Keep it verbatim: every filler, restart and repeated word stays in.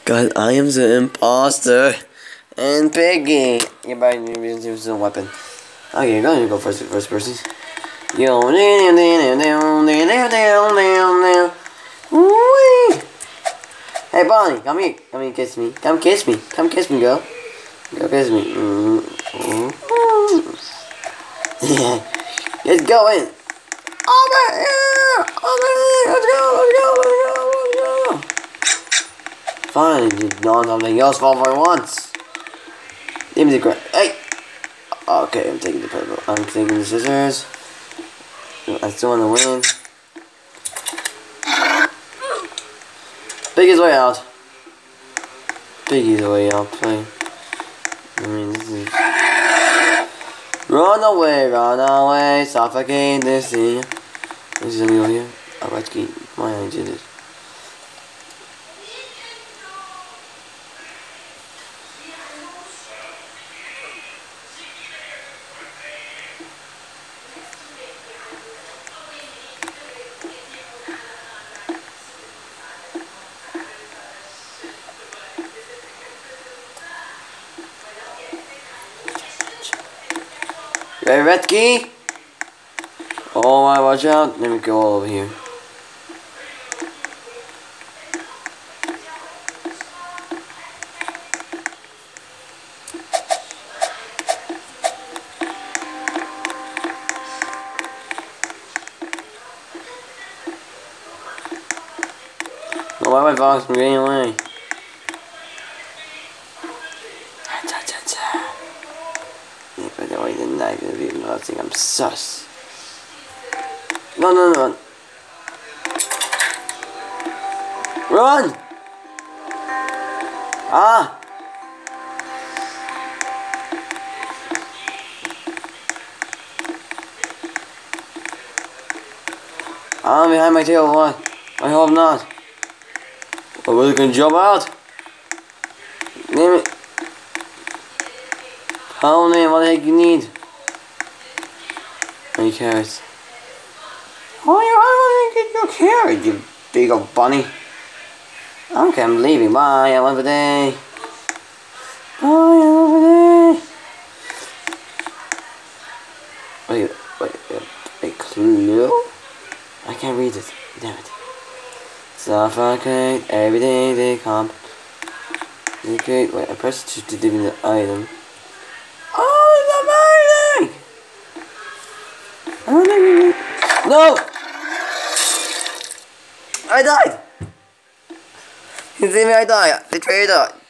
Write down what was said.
God, I am the imposter. And Piggy. You better use a weapon. Okay, go ahead and go first, first person. Yo, hey Bonnie, come here, come here, kiss me, come kiss me, come kiss me, girl, go kiss me. Mm-hmm. Yeah, let's go in. Over here, over here, let's go, let's go, let's go, let's go. Fine, you know something else for once. Give me the crap. Hey. Okay, I'm taking the purple. I'm taking the scissors. I still want to win. Biggie's way out. Biggie's way out. Play. I mean, this is. Run away, run away, suffocate this thing. This is something over here. Oh, let's keep. Why I did it. Ready, Retsky? Oh my, watch out. Let me go all over here. Oh, why my fox from getting away? But the way the knife is even nothing, I'm sus. No, no, no. Run! Ah! I'm behind my tail, what? I hope not. Or we're gonna jump out. Name it. How name? What the heck you need? Any carrots? Oh, you want to get your carrot, you big old bunny. Okay, I'm leaving. Bye. Have a wonderful day. Bye. Have a wonderful day. Wait, wait, wait. A clue? I can't read it. Damn it. Suffocate every day they come. Okay, wait. I pressed to to dig in the item. Oh, it's amazing! No! I died! You see me, I died. The traitor died.